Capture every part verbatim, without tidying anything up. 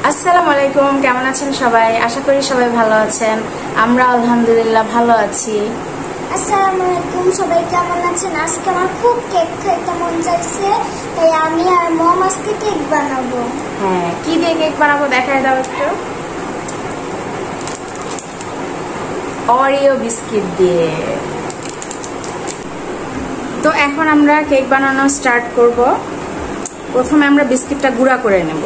আসসালামু আলাইকুম, কেমন আছেন সবাই? আশা করি সবাই ভালো আছেন। আমরা আলহামদুলিল্লাহ ভালো আছি। আসসালামু আলাইকুম, সবাই কেমন আছেন? আজকে আমার খুব কেক খেতে মন চাইছে, তাই আমি আর মম আজকে কেক বানাবো। হ্যাঁ, কি দিয়ে কেক বানাবো দেখায় দাও একটু। অরিও বিস্কিট দিয়ে। তো এখন আমরা কেক বানানো স্টার্ট করব। প্রথমে আমরা বিস্কিটটা গুঁড়া করে নেব।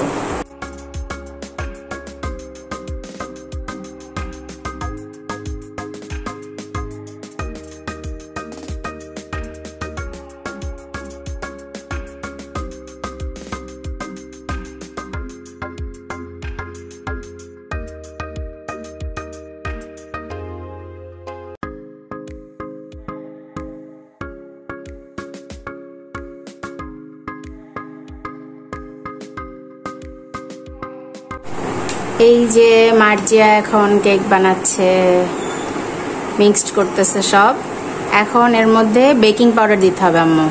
এই যে মার্জিয়া এখন কেক বানাচ্ছে, মিক্সড করতেছে সব। এখন এর মধ্যে বেকিং পাউডার দিতে হবে আম্মু।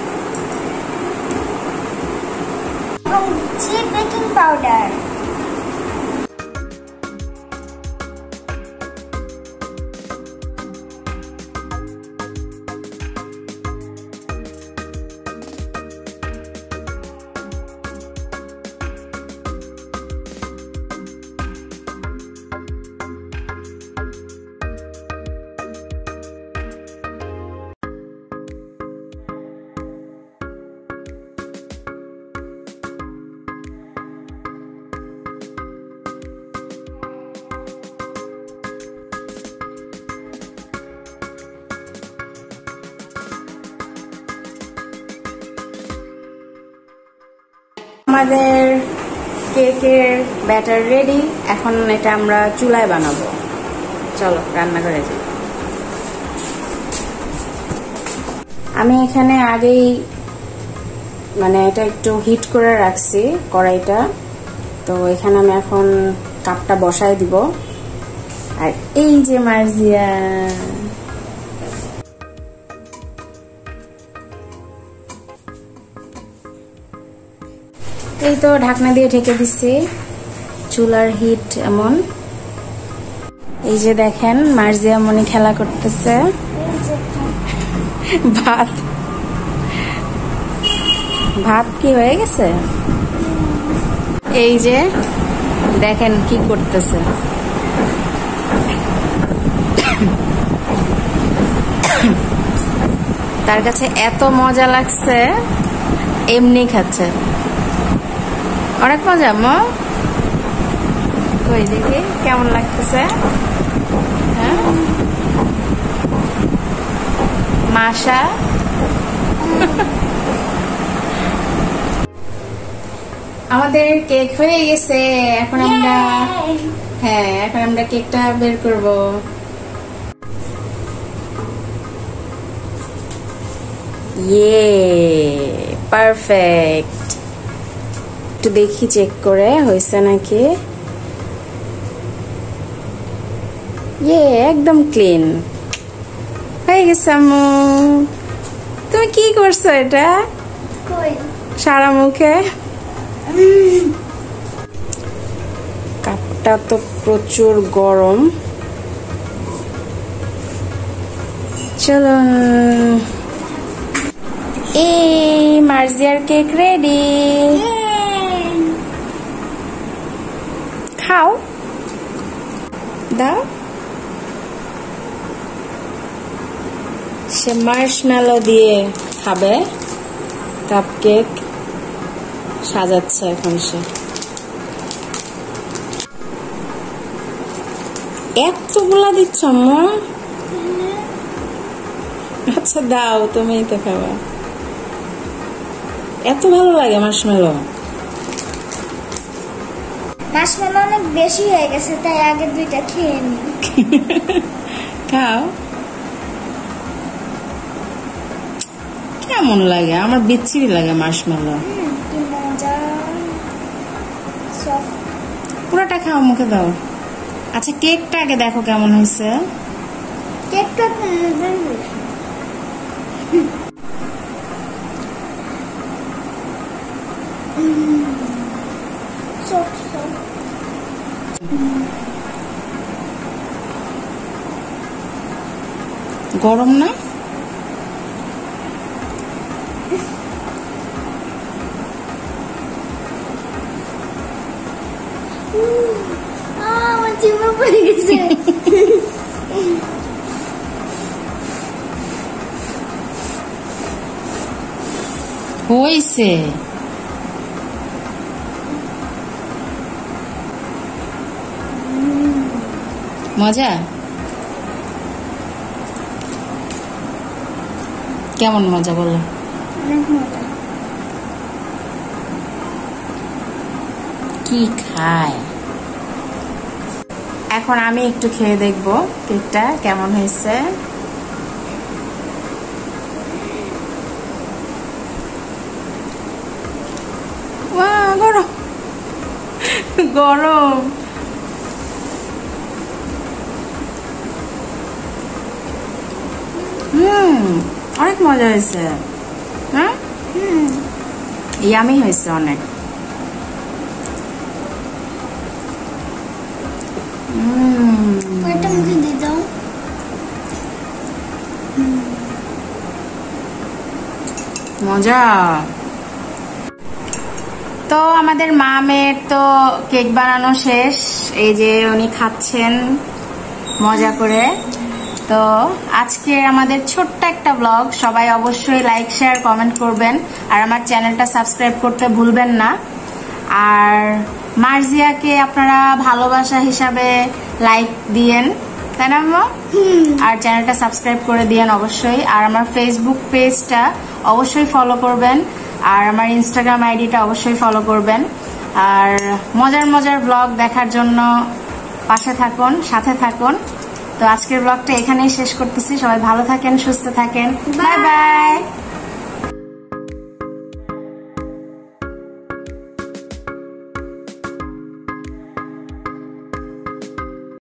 বেকিং পাউডার আমাদের কেকের ব্যাটার রেডি। এখন এটা আমরা চুলায় বানাবো। চলো রান্না করে যাই। আমি এখানে আগেই মানে এটা একটু হিট করে রাখছি কড়াইটা। তো এখানে আমি এখন কাপটা বসায় দিব। আর এই যে মার্জিয়া, এই তো ঢাকনা দিয়ে ঢেকে দিচ্ছি। চুলার হিট এমন। এই যে দেখেন মার্জিয়া মনি খেলা করতেছে। ভাত ভাত কি হয়ে গেছে? এই যে দেখেন কি করতেছে। তার কাছে এত মজা লাগছে, এমনি খাচ্ছে। অনেক মজা। মা কই দেখি কেমন লাগতেছে। হ্যাঁ মাশা। আমাদের কেক হয়ে গেছে। এখন আমরা হ্যাঁ এখন আমরা কেকটা বের করব। ইয়ে পারফেক্ট। একটু দেখি চেক করে হয়েছে নাকি। ইয়ে একদম ক্লিন হয়ে গেছে। আম্মু তুমি কি করছো এটা? সারা মুখে। কাপটা তো প্রচুর গরম। চলো, এই মার্জিয়ার কেক রেডি। খাও, দাও। সে মার্শম্যালো দিয়ে খাবে। কাপকেক সাজাচ্ছে এখন সে। এতগুলা দিচ্ছ আম্মু? আচ্ছা দাও, তুমি তো খাবা। এত ভালো লাগে মার্শম্যালো? মার্শম্যালো অনেক বেশি হয়ে গেছে, তাই আগে দুইটা খেয়ে নি। খাও। কেমন লাগে? আমার বিচ্ছিরি লাগে মার্শম্যালো। পুরোটা খাও, মুখে দাও। আচ্ছা কেকটা আগে দেখো কেমন হয়েছে। কেকটা গরম না? আমার জিভে পড়ে গেছে। হইছে মজা? কেমন মজা বলো? অনেক মজা। কি খায়? এখন আমি একটু খেয়ে দেখবো কেকটা কেমন হয়েছে। গরম গরম। হুম অনেক মজা হয়েছে। হ্যাঁ ইয়ামি হয়েছে অনেক। এটা মুখে দিয়ে দাও। মজা। তো আমাদের মামের তো কেক বানানো শেষ, এই যে উনি খাচ্ছেন মজা করে। তো আজকে আমাদের ছোট্ট একটা ব্লগ, সবাই অবশ্যই লাইক শেয়ার কমেন্ট করবেন আর আমার চ্যানেলটা সাবস্ক্রাইব করতে ভুলবেন না। আর মার্জিয়াকে আপনারা ভালোবাসা হিসাবে লাইক দিয়েন, তাই না আম্মু? আর চ্যানেলটা সাবস্ক্রাইব করে দিয়েন অবশ্যই। আর আমার ফেসবুক পেজটা অবশ্যই ফলো করবেন আর আমার ইনস্টাগ্রাম আইডিটা অবশ্যই ফলো করবেন। আর মজার মজার ব্লগ দেখার জন্য পাশে থাকুন, সাথে থাকুন। তো আজকের ব্লগটা এখানেই শেষ করতেছি। সবাই ভালো থাকেন, সুস্থ থাকেন। Bye by.